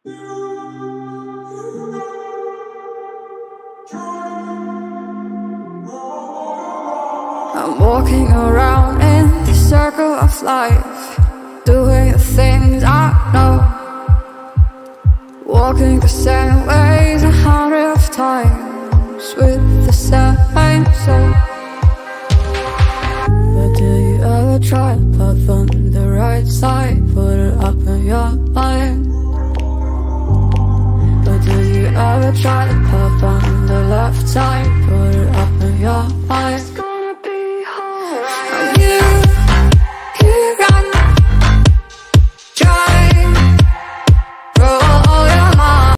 I'm walking around in the circle of life, doing the things I know, walking the same ways 100 times with the same soul. But do you ever try to puff on the right side, put it up in your mind? But do you ever try to puff on the left side?